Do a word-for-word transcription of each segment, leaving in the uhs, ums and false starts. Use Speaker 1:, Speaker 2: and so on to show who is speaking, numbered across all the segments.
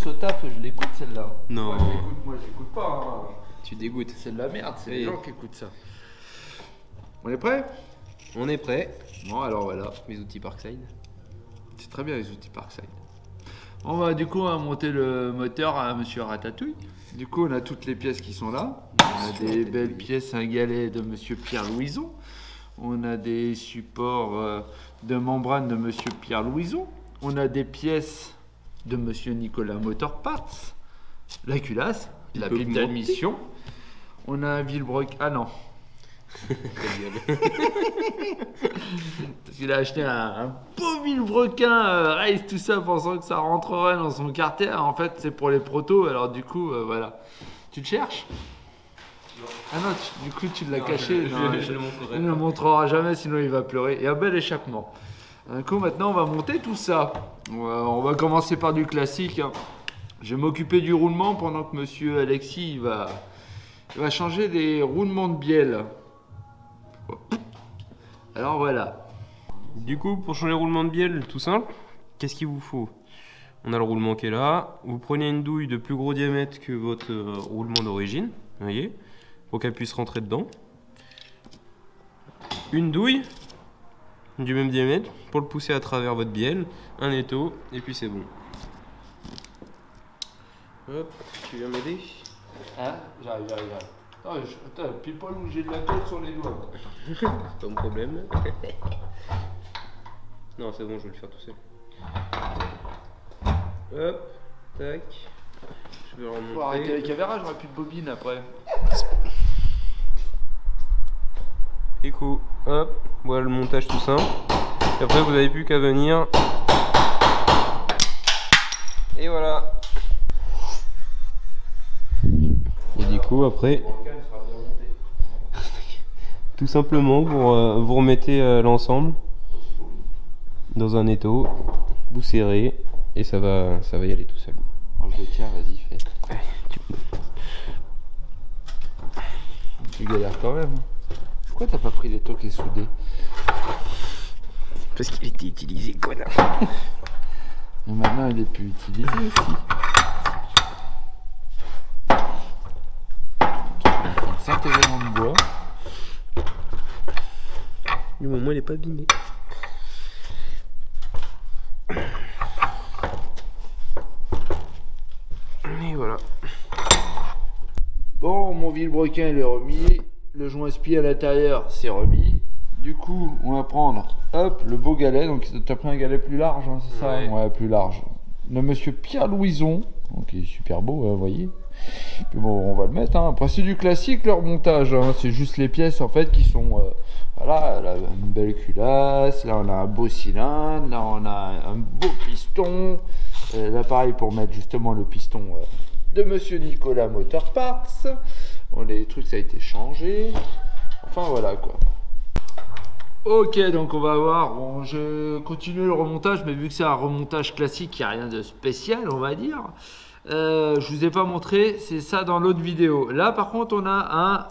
Speaker 1: au taf, je l'écoute celle-là.
Speaker 2: Non.
Speaker 1: Moi, j'écoute, moi, j'écoute pas. Hein.
Speaker 2: Tu dégoûtes.
Speaker 1: C'est de la merde, c'est
Speaker 2: Oui.
Speaker 1: les gens qui écoutent ça. On est prêt?
Speaker 2: On est prêt.
Speaker 1: Bon, alors voilà.
Speaker 2: Mes outils Parkside.
Speaker 1: C'est très bien les outils Parkside. On va du coup on va monter le moteur à Monsieur Ratatouille. Du coup, on a toutes les pièces qui sont là. On a des belles pièces, un galet de Monsieur Pierre Louison. On a des supports euh, de membrane de Monsieur Pierre Louison. On a des pièces de Monsieur Nicolas Motorparts. La culasse, la pipe d'admission. On a un Villebrequin. Ah non. Parce qu'il a acheté un, un beau Villebrequin euh, race tout ça pensant que ça rentrerait dans son carter. En fait c'est pour les protos, alors du coup euh, voilà. Tu le cherches? Non. Ah non, tu, du coup tu l'as caché.
Speaker 2: Je,
Speaker 1: non,
Speaker 2: je,
Speaker 1: je,
Speaker 2: je le montrerai.
Speaker 1: il ne le montrera jamais sinon il va pleurer. Et un bel échappement. Du coup maintenant on va monter tout ça. On va, on va commencer par du classique. Hein. Je vais m'occuper du roulement pendant que monsieur Alexis il va, il va changer les roulements de bielle. Alors voilà.
Speaker 2: Du coup, pour changer le roulement de bielle, tout simple, qu'est-ce qu'il vous faut? On a le roulement qui est là. Vous prenez une douille de plus gros diamètre que votre euh, roulement d'origine, vous voyez, pour qu'elle puisse rentrer dedans. Une douille du même diamètre pour le pousser à travers votre bielle, un étau, et puis c'est bon. Hop, tu viens m'aider?
Speaker 1: Hein? J'arrive, j'arrive, j'arrive. Attends, je, attends, pile pas où j'ai de la colle sur les doigts.
Speaker 2: Pas de problème. Non, c'est bon, je vais le faire tout seul. Hop, tac. Je vais remonter.
Speaker 1: Faut arrêter la caméra, j'aurai plus de bobine après.
Speaker 2: Écho, hop, voilà le montage tout simple. Et après, vous n'avez plus qu'à venir. Et voilà. Et du coup, après, tout simplement, vous, euh, vous remettez euh, l'ensemble dans un étau, vous serrez et ça va, ça va y aller tout seul.
Speaker 1: Alors je le tiens, vas-y, fais.
Speaker 2: Tu...
Speaker 1: tu galères quand même. Pourquoi t'as pas pris l'étau qui est soudé?
Speaker 2: Parce qu'il était utilisé, connard.
Speaker 1: Mais maintenant il est plus utilisé aussi. Un saint élément de bois.
Speaker 2: Du moment il est pas abîmé. Et voilà.
Speaker 1: Bon, mon Villebrequin il est remis. Le joint spi à l'intérieur c'est remis. Du coup, on va prendre hop le beau galet. Donc tu as pris un galet plus large, hein, c'est ça?
Speaker 2: Ouais.
Speaker 1: Ouais, plus large. Le monsieur Pierre Louison. Donc il est super beau, hein, vous voyez. Puis bon, on va le mettre. Hein. Après, c'est du classique leur montage. Hein. C'est juste les pièces en fait qui sont. Euh, voilà, là, une belle culasse. Là, on a un beau cylindre. Là, on a un beau piston. Euh, là, pareil pour mettre justement le piston euh, de monsieur Nicolas Motorparts. Bon, les trucs, ça a été changé. Enfin, voilà quoi. Ok, donc on va voir. Bon, je continue le remontage, mais vu que c'est un remontage classique, il n'y a rien de spécial, on va dire. Euh, je vous ai pas montré, c'est ça dans l'autre vidéo. Là par contre on a un,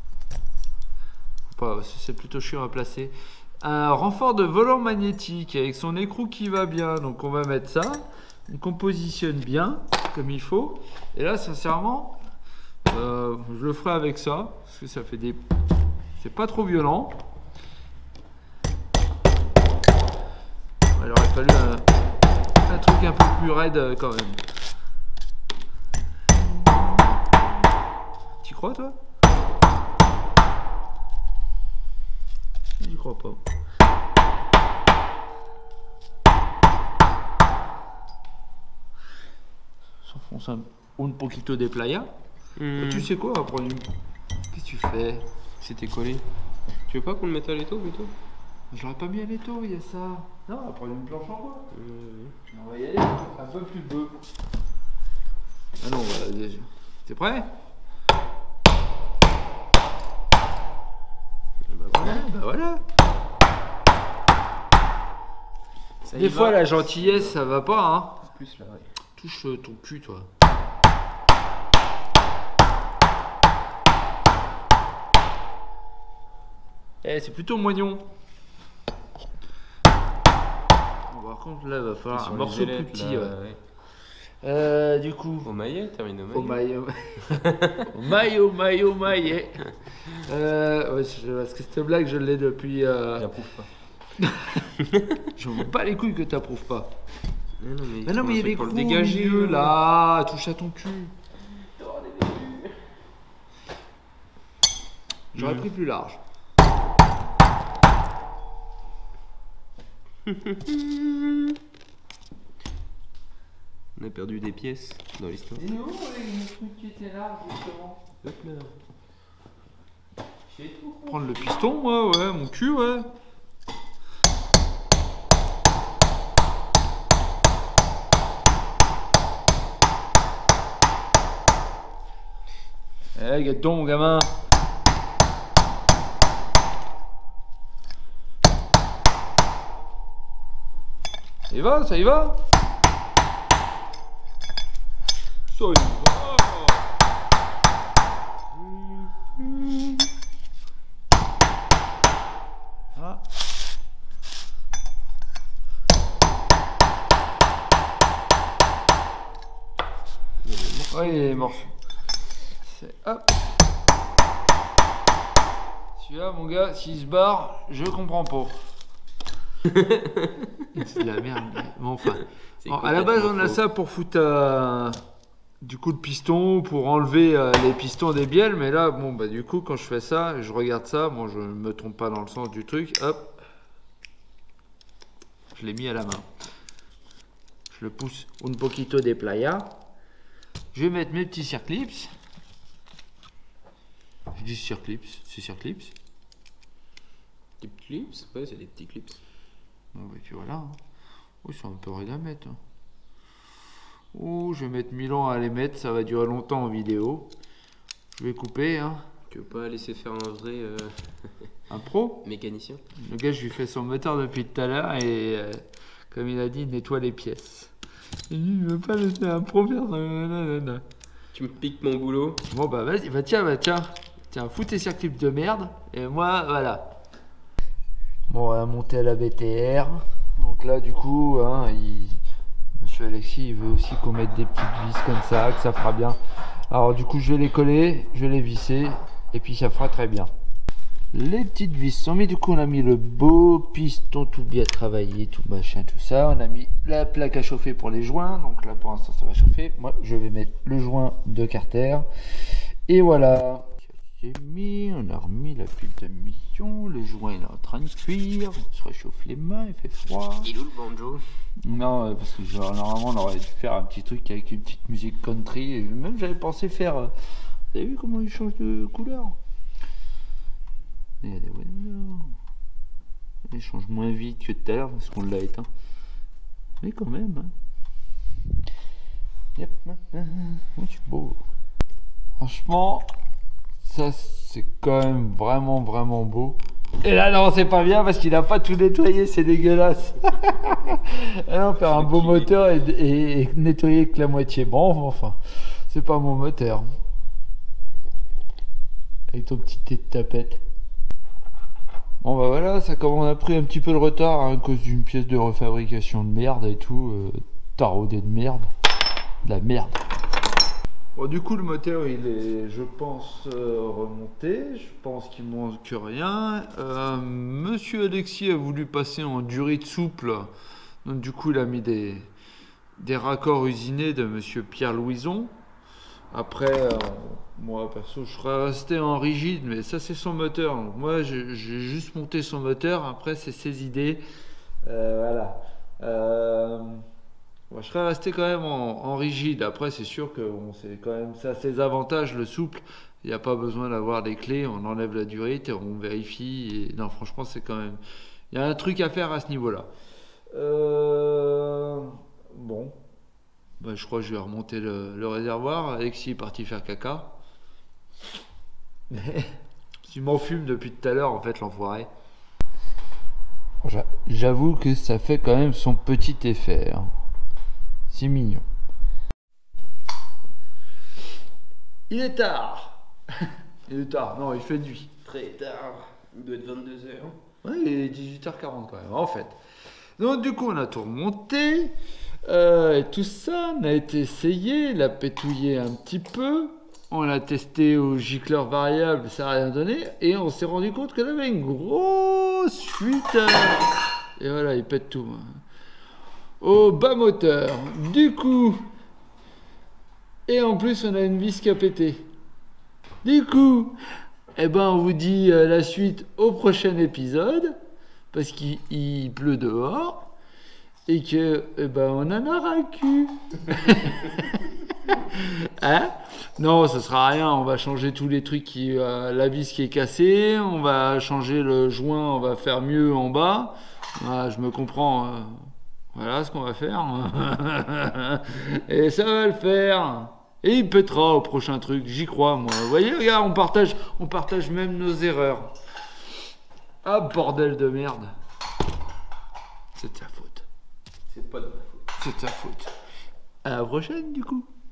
Speaker 1: c'est plutôt chiant à placer, un renfort de volant magnétique avec son écrou qui va bien. Donc on va mettre ça, donc on positionne bien comme il faut. Et là sincèrement, euh, je le ferai avec ça parce que ça fait des, c'est pas trop violent. Il aurait fallu un, un truc un peu plus raide quand même. Tu crois toi? J'y crois pas. S'enfonce un, un poquito de playa.
Speaker 2: Mmh.
Speaker 1: Tu sais quoi, on va prendre une... Qu'est-ce que tu fais?
Speaker 2: C'était collé. Tu veux pas qu'on le mette à l'étau plutôt?
Speaker 1: J'aurais pas mis à l'étau, il y a ça. Non, on va prendre une planche en bois.
Speaker 2: Mmh.
Speaker 1: On va y aller un peu plus beu. Ah non, voilà. T'es prêt? Bah voilà, bah voilà.
Speaker 2: Ça
Speaker 1: Des
Speaker 2: y
Speaker 1: fois
Speaker 2: va.
Speaker 1: la gentillesse ça va pas hein.
Speaker 2: Plus là, ouais.
Speaker 1: Touche euh, ton cul toi. Eh c'est plutôt moignon. Bon, par contre là il va falloir un morceau plus petit.
Speaker 2: Là,
Speaker 1: Ouais.
Speaker 2: ouais.
Speaker 1: Euh, du coup.
Speaker 2: Au maillet, termine au maillet.
Speaker 1: Au maillet. Au maillet, au maillet, au maillet. Euh, ouais, je- parce que cette blague, je l'ai depuis. Euh...
Speaker 2: J'approuve pas.
Speaker 1: Je veux pas les couilles que t'approuves pas.
Speaker 2: Mais non, mais,
Speaker 1: Mais non, mais il y a des
Speaker 2: pour
Speaker 1: coups
Speaker 2: le dégager
Speaker 1: au milieu, là. Touche à ton cul. J'aurais
Speaker 2: Mm.
Speaker 1: pris plus large.
Speaker 2: On a perdu des pièces dans l'histoire.
Speaker 1: Et où les trucs qui étaient là, justement?
Speaker 2: Hop là.
Speaker 1: Prendre le piston, moi, ouais, mon cul, ouais. Eh, gâteau, mon gamin. Ça y va, ça y va. Ça y va. Ah. Ouais, il est mort. C'est hop. Celui-là, mon gars, s'il se barre, je comprends pas. C'est de la merde. Bon, enfin. Bon, à la base, on a ça pour foutre euh, du coup le piston, pour enlever euh, les pistons des bielles. Mais là, bon, bah, du coup, quand je fais ça, je regarde ça. Bon, je me trompe pas dans le sens du truc. Hop. Je l'ai mis à la main. Je le pousse un poquito de playa. Je vais mettre mes petits circlips. Je dis circlips, c'est circlips.
Speaker 2: Des petits clips? Ouais, c'est des petits clips.
Speaker 1: Bon, et puis voilà. Oui, c'est un peu raide à mettre. Oh, je vais mettre mille ans à les mettre, ça va durer longtemps en vidéo. Je vais couper. Hein.
Speaker 2: Tu veux pas laisser faire un vrai euh,
Speaker 1: un pro
Speaker 2: mécanicien?
Speaker 1: Le gars, je lui fais son moteur depuis tout à l'heure et euh, comme il a dit, il nettoie les pièces. Il dit, je veux pas laisser un pro faire ça.
Speaker 2: Tu me piques mon boulot.
Speaker 1: Bon, bah vas-y, bah tiens, bah tiens. Tiens, fous tes circuits de merde. Et moi, voilà. Bon, on va monter à la B T R. Donc là, du coup, hein, il... Monsieur Alexis, il veut aussi qu'on mette des petites vis comme ça, que ça fera bien. Alors du coup, je vais les coller, je vais les visser, et puis ça fera très bien. Les petites vis sont mises, du coup, on a mis le beau piston tout bien travaillé, tout machin, tout ça. On a mis la plaque à chauffer pour les joints, donc là, pour l'instant, ça va chauffer. Moi, je vais mettre le joint de Carter. Et voilà. C'est mis, on a remis la pile de mission, le joint il est en train de cuire, on se réchauffe les mains, il fait froid.
Speaker 2: Il est où le banjo?
Speaker 1: Non, euh, parce que genre, normalement on aurait dû faire un petit truc avec une petite musique country, et même j'avais pensé faire... Euh, vous avez vu comment il change de couleur? Regardez, ouais, il change moins vite que tout à l'heure parce qu'on l'a éteint. Mais quand même. Hein. Yep. Oui, c'est beau. Franchement... Ça, c'est quand même vraiment, vraiment beau. Et là, non, c'est pas bien parce qu'il n'a pas tout nettoyé, c'est dégueulasse. Alors, faire un beau moteur et, et, et nettoyer que la moitié. Bon, enfin, c'est pas mon moteur. Avec ton petit thé de tapette. Bon, bah voilà, ça comme on a pris un petit peu de retard hein, à cause d'une pièce de refabrication de merde et tout. Euh, taraudé de merde. De la merde. Bon, du coup, le moteur, il est, je pense, euh, remonté. Je pense qu'il manque rien. Euh, Monsieur Alexis a voulu passer en durite souple. Donc, du coup, il a mis des, des raccords usinés de Monsieur Pierre Louison. Après, euh, moi, perso, je serais resté en rigide, mais ça, c'est son moteur. Donc, moi, j'ai juste monté son moteur. Après, c'est ses idées. Euh, voilà. Euh... Moi, je serais resté quand même en, en rigide. Après, c'est sûr que bon, c'est quand même ça, ses avantages, le souple. Il n'y a pas besoin d'avoir des clés. On enlève la durite et on vérifie. Et... Non, franchement, c'est quand même. Il y a un truc à faire à ce niveau-là. Euh... Bon. Ben, je crois que je vais remonter le, le réservoir. Alexis est parti faire caca. Il m'en fume depuis tout à l'heure, en fait, l'enfoiré. J'avoue que ça fait quand même son petit effet. Hein. C'est mignon. Il est tard. Il est tard. Non, il fait nuit.
Speaker 2: Très tard. Il doit être vingt-deux heures.
Speaker 1: Ouais, il est dix-huit heures quarante quand même, en fait. Donc, du coup, on a tout remonté. Euh, et tout ça, on a été essayé, l'a pétouillé un petit peu. On l'a testé au gicleur variable, ça n'a rien donné. Et on s'est rendu compte qu'on avait une grosse fuite. Et voilà, il pète tout. Au bas moteur. Du coup... Et en plus, on a une vis qui a pété. Du coup, eh ben, on vous dit euh, la suite au prochain épisode. Parce qu'il il pleut dehors. Et que, eh ben, on en a ras le cul. Hein? Non, ça sera rien. On va changer tous les trucs qui, euh, la vis qui est cassée. On va changer le joint. On va faire mieux en bas. Ah, je me comprends. Euh, voilà ce qu'on va faire. Et ça va le faire. Et il pètera au prochain truc. J'y crois, moi. Vous voyez, regarde, on partage, on partage même nos erreurs. Ah, bordel de merde. C'est de ta faute.
Speaker 2: C'est pas de ma faute.
Speaker 1: C'est de ta faute. À la prochaine, du coup.